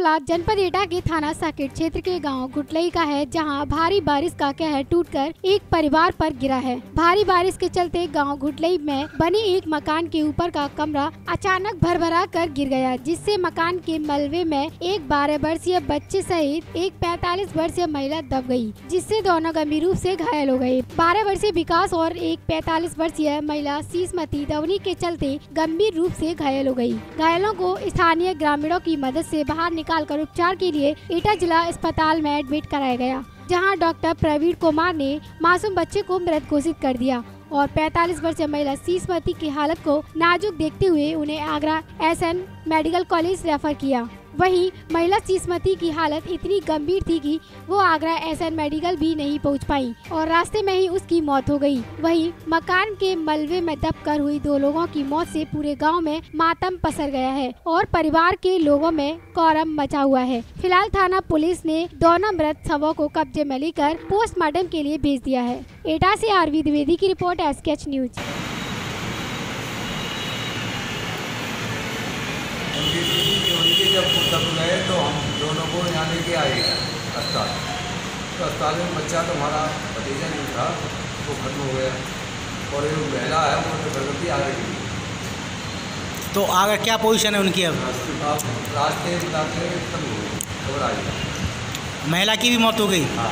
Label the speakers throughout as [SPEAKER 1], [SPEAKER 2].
[SPEAKER 1] मामला जनपद एटा के थाना सर्किट क्षेत्र के गांव घुटलई का है, जहां भारी बारिश का कहर टूटकर एक परिवार पर गिरा है। भारी बारिश के चलते गांव घुटलई में बने एक मकान के ऊपर का कमरा अचानक भरभरा कर गिर गया, जिससे मकान के मलबे में एक 12 वर्षीय बच्चे सहित एक 45 वर्षीय महिला दब गई, जिससे दोनों गंभीर रूप से घायल हो गए। 12 वर्षीय विकास और एक 45 वर्षीय महिला शीशमती दवनी के चलते गंभीर रूप से घायल हो गई। घायलों को स्थानीय ग्रामीणों की मदद से बाहर निकालकर उपचार के लिए एटा जिला अस्पताल में एडमिट कराया गया, जहां डॉक्टर प्रवीण कुमार ने मासूम बच्चे को मृत घोषित कर दिया और 45 वर्षीय महिला शीशमती की हालत को नाजुक देखते हुए उन्हें Agra SN medical college refer किया। वहीं महिला शीशमती की हालत इतनी गंभीर थी कि वो आगरा एसएन मेडिकल भी नहीं पहुंच पाई और रास्ते में ही उसकी मौत हो गई। वहीं मकान के मलबे में दबकर हुई 2 लोगों की मौत से पूरे गांव में मातम पसर गया है और परिवार के लोगों में कोहराम मचा हुआ है। फिलहाल थाना पुलिस ने दोनों मृत शवों को कब्जे में लेकर पोस्टमार्टम के लिए भेज दिया है। एटा से आरवी द्विवेदी की रिपोर्ट, एसकेएच न्यूज।
[SPEAKER 2] उनके जब तब गए तो हम दोनों को यहाँ लेके आए अस्पताल। तो अस्पताल में बच्चा तो हमारा भतीजा नहीं था, वो खत्म हो गया और ये महिला है वो तो गर्भवती आ गई।
[SPEAKER 3] तो आगे क्या पोजीशन है उनकी? अब
[SPEAKER 2] रास्ते बताते खत्म हो गई, खबर आई।
[SPEAKER 3] महिला की भी मौत हो गई।
[SPEAKER 2] हाँ,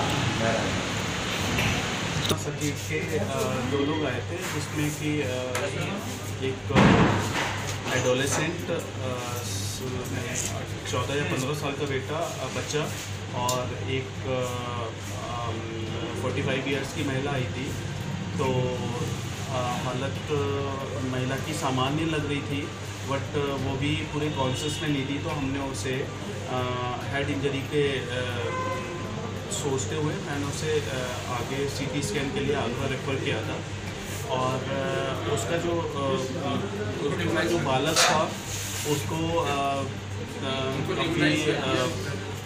[SPEAKER 4] तो सर्किट के 2 लोग आए थे, जिसमें कि एक एडोलेसेंट 14 या 15 साल का बच्चा और एक 45 ईयर्स की महिला आई थी। तो हालत महिला की सामान्य लग रही थी, बट वो भी पूरे कॉन्शियस में नहीं थी। तो हमने उसे हेड इंजरी के सोचते हुए मैंने उसे आगे सीटी स्कैन के लिए आगरा रेफर किया था। और उसका जो बालक था उसको काफ़ी